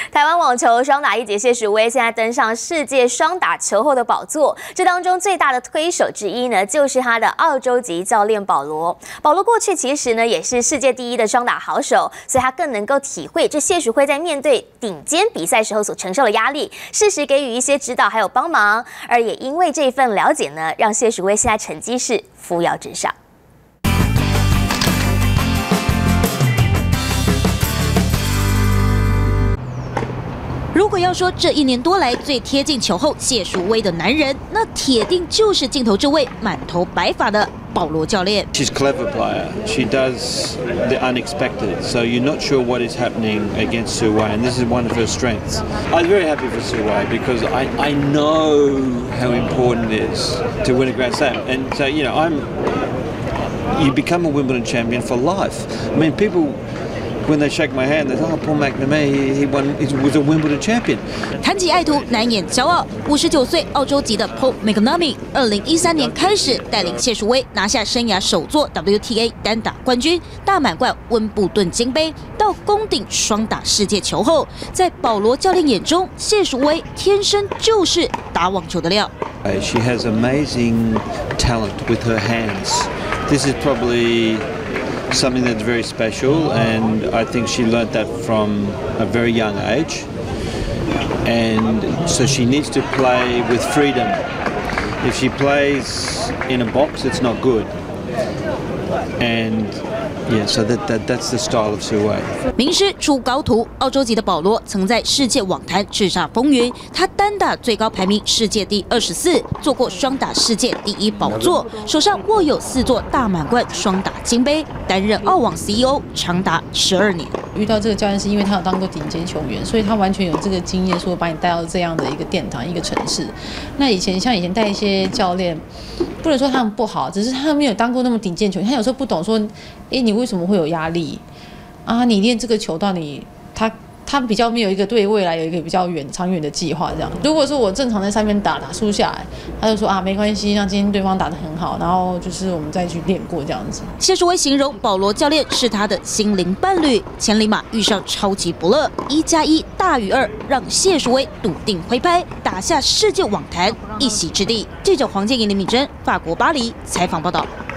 台湾网球双打一姐谢淑薇现在登上世界双打球后的宝座，这当中最大的推手之一呢，就是她的澳洲籍教练保罗。保罗过去其实呢也是世界第一的双打好手，所以他更能够体会这谢淑薇在面对顶尖比赛时候所承受的压力，适时给予一些指导还有帮忙。而也因为这份了解呢，让谢淑薇现在成绩是扶摇直上。 如果要说这1年多来最贴近球后谢淑薇的男人，那铁定就是镜头这位满头白发的保罗教练。 She's a clever player. She does the unexpected, so you're not sure what is happening against Su Wei, and this is one of her strengths. I'm very happy for Su Wei because I know how important it is to win a Grand Slam, and so you become a Wimbledon champion for life. I mean, people. When they shake my hand, they say, "Oh, Paul McNamee, he was a Wimbledon champion." 谈起爱徒，难掩骄傲。59岁澳洲籍的 Paul McNamee， 2013年开始带领谢淑薇拿下生涯首座 WTA 单打冠军、大满贯温布顿金杯，到攻顶双打世界球后，在保罗教练眼中，谢淑薇天生就是打网球的料。 She has amazing talent with her hands. This is probably something that's very special, and I think she learnt that from a very young age. And so she needs to play with freedom. If she plays in a box, it's not good. And yeah, so that's the style of Su Wei. 名师出高徒，澳洲籍的保罗曾在世界网坛叱咤风云。他单打最高排名世界第24，做过双打世界第1宝座，手上握有4座大满贯双打金杯，担任澳网 CEO 长达12年。 遇到这个教练是因为他有当过顶尖球员，所以他完全有这个经验，说把你带到这样的一个殿堂、一个城市。那以前带一些教练，不能说他们不好，只是他们没有当过那么顶尖球员，他有时候不懂说，你为什么会有压力啊？你练这个球到底他比较没有一个对未来有一个比较长远的计划这样。如果说我正常在上面打输下来，他就说啊没关系，让今天对方打得很好，然后就是我们再去练过这样子。 谢淑薇形容保罗教练是他的心灵伴侣，千里马遇上超级伯乐，1+1大于2，让谢淑薇笃定挥拍，打下世界网坛一席之地。记者黄建莹、林敏珍，法国巴黎采访报道。